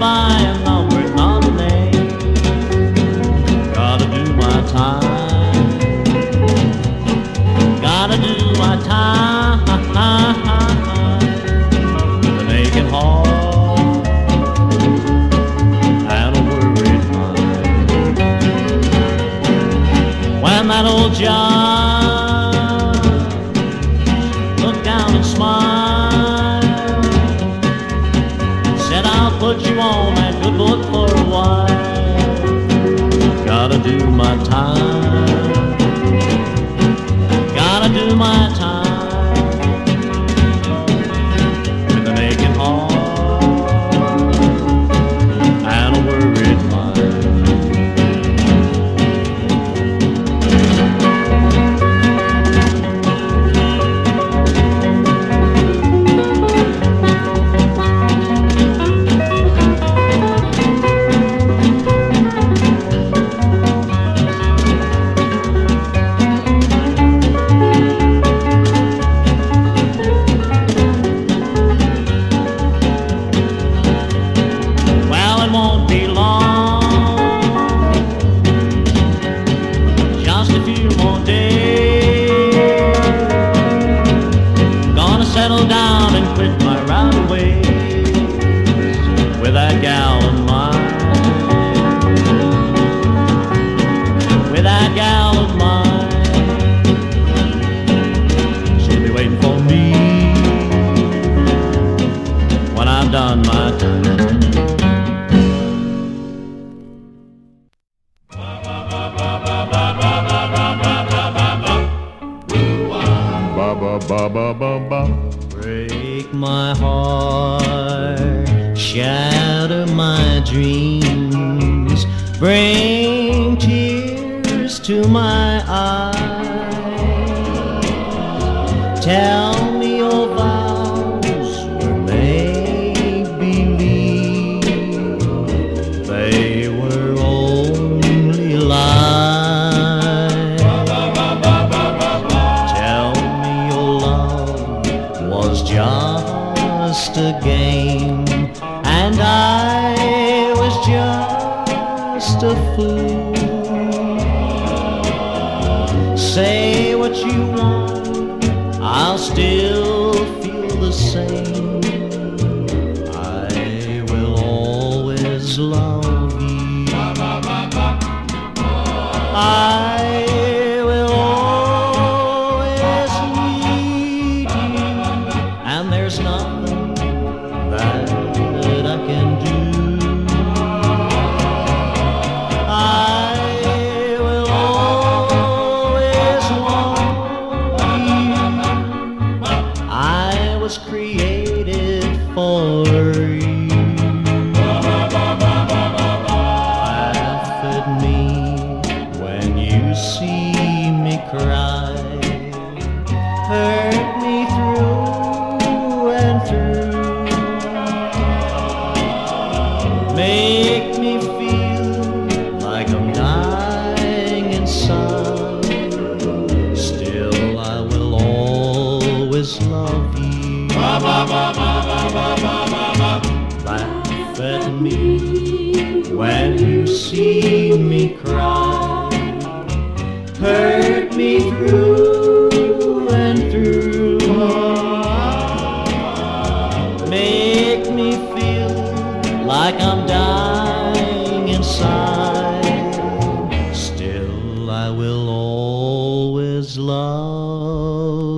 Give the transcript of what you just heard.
by a number, not a name. Gotta do my time. Gotta do my time. The naked heart and a worried mind. When that old judge looked down and smiled, said, I'll put you on that good book for a while. Gotta do my time. Gotta do my time. With a naked heart and a worried mind. Won't be long, just a few more days. Gonna settle down and quit my right ways with that gal of mine, with that gal of mine. She'll be waiting for me when I've done my time. Break my heart, shatter my dreams, bring tears to my eyes. Tell me your vows were make-believe, they were only lies. Tell me your love was just a game, and I was just a fool. Say what you want, I'll still feel the same. I will always love you. I will always need you, and there's nothing that I can do. I will always want you. I was created for you. Laugh at me when you see me cry. Hurt me through and through. Make me feel like I'm dying inside. Still I will always love you. Laugh at me when you see me cry. Hurt me through and through. Make me feel like I'm dying inside. Still I will always love